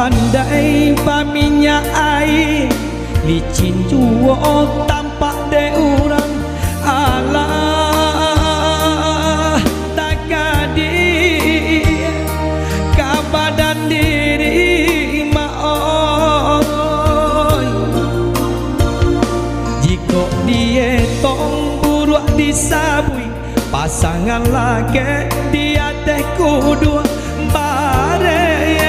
pandai paminya air licin juo tampak de urang alah tak kadi ka badan diri maoi jika dia tong buruak disabui pasangan laki dia teh kudu bare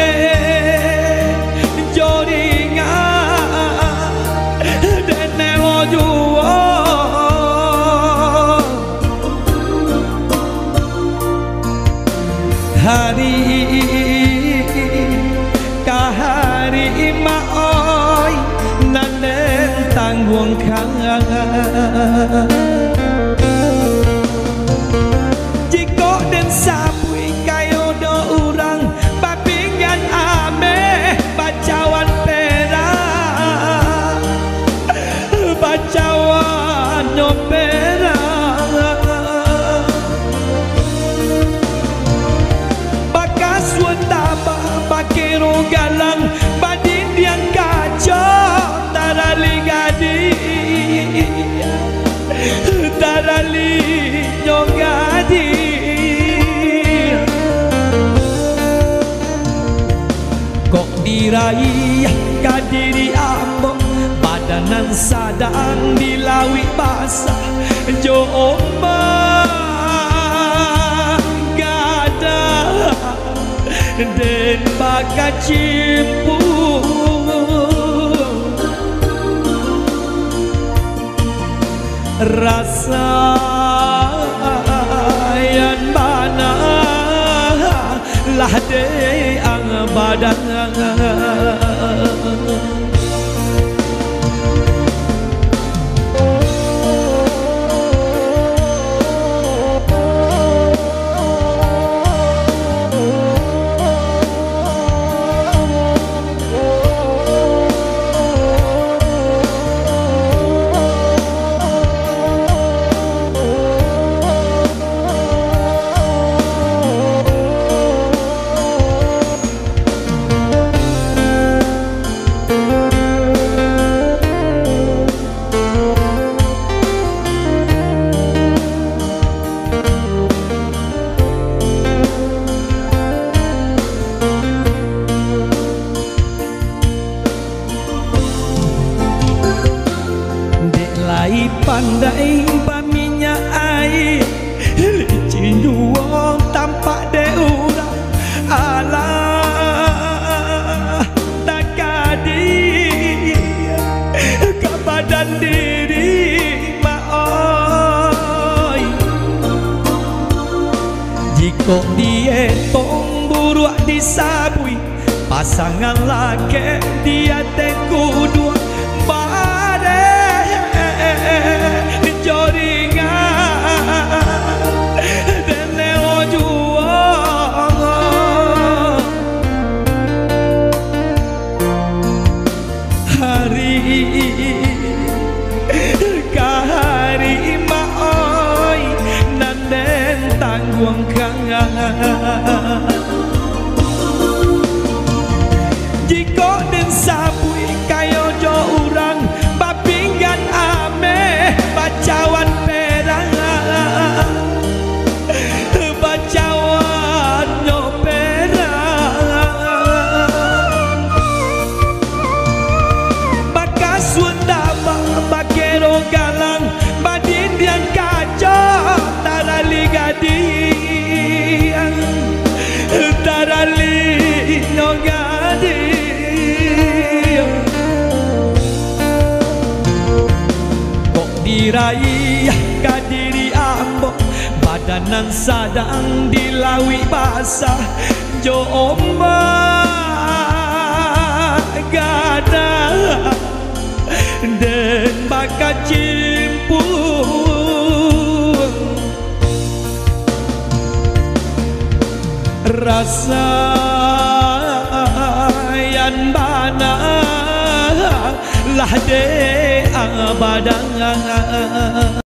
hari kahari maoi nanen tanggung kang jiko den sabui kayo do urang papingan ame bacawan perak bacawan nyopera pakero galang badin yang kacau tarali gadi tarali nyogadi kok diraih kadiri ambo badanan sadang dilawi basah jo den baka cimpu rasa yang mana lah de ang badan pandai paminya air licin juo tampak de urang alah tak kadi ke badan diri maoi jika dia tong buruak disabui pasangan laki dia teh kudu kahari maoi nanden tanggung kang jiko den sabui kayo jo urang papinggan ame bacawan perang bacawan nyoperang bakas sunda bakero galang badin yang kacau tarali gadi tarali nyogadi kok diraih kadiri ambo badanan sadang dilawi basah jo ombak gada den baka cimpu rasa yang bana lah de abadan